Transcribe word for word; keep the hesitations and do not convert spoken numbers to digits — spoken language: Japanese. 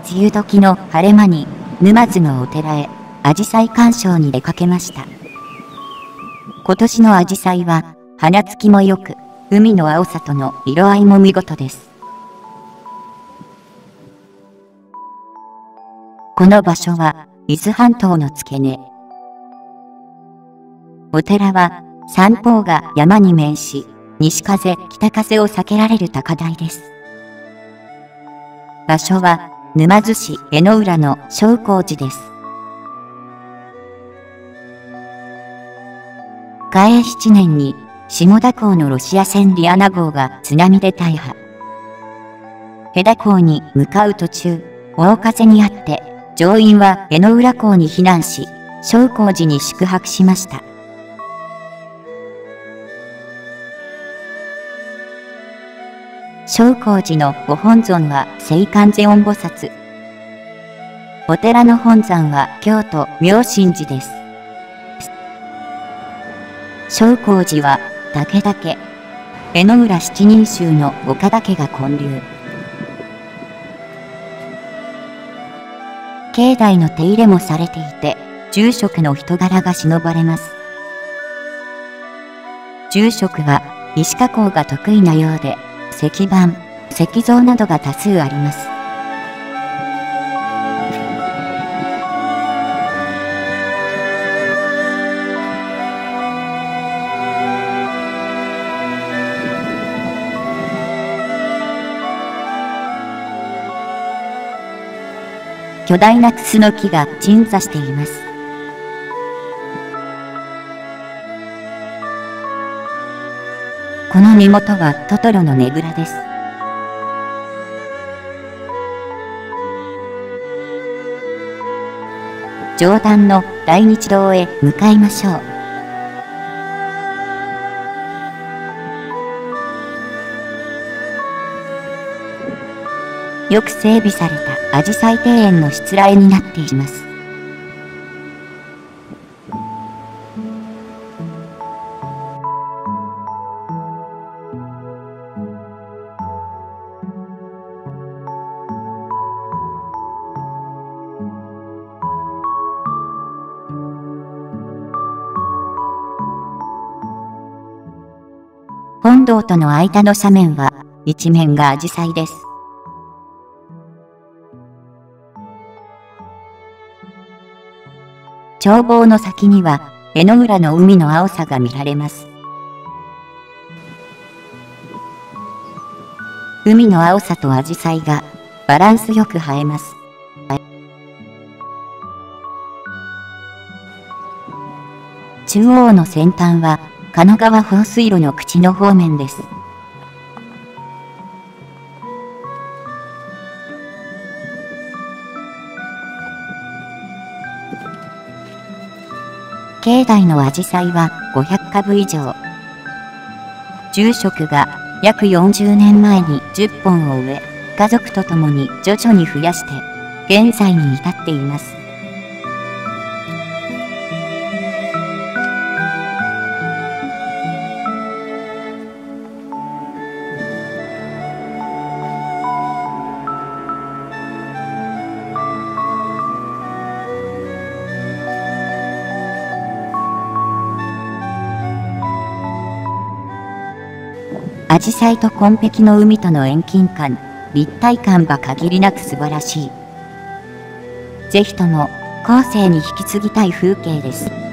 梅雨時の晴れ間に、沼津のお寺へ、アジサイ鑑賞に出かけました。今年のアジサイは、花つきも良く、海の青さとの色合いも見事です。この場所は、伊豆半島の付け根。お寺は、三方が山に面し、西風、北風を避けられる高台です。場所は、沼津市江之浦の正光寺です。嘉永しちねんに、下田港のロシア船リアナ号が津波で大破。戸田港に向かう途中、大風にあって、乗員は江之浦港に避難し、正光寺に宿泊しました。正光寺のご本尊は聖観世音菩薩。お寺の本山は京都妙心寺です。正光寺は岳岳、江之浦七人衆の岡田家が建立。境内の手入れもされていて、住職の人柄が忍ばれます。住職は石加工が得意なようで、石板、石像などが多数あります。巨大なクスの木が鎮座しています。この根元はトトロのねぐらです。上段の大日堂へ向かいましょう。よく整備されたアジサイ庭園のしつらえになっています。本堂との間の斜面は一面がアジサイです。眺望の先には江之浦の海の青さが見られます。海の青さとアジサイがバランスよく映えます。中央の先端は狩野川放水路の口の方面です。境内のアジサイはごひゃくかぶ以上。住職が約よんじゅうねんまえにじゅっぽんを植え、家族と共に徐々に増やして、現在に至っています。アジサイと紺碧の海との遠近感、立体感は限りなく素晴らしい。ぜひとも後世に引き継ぎたい風景です。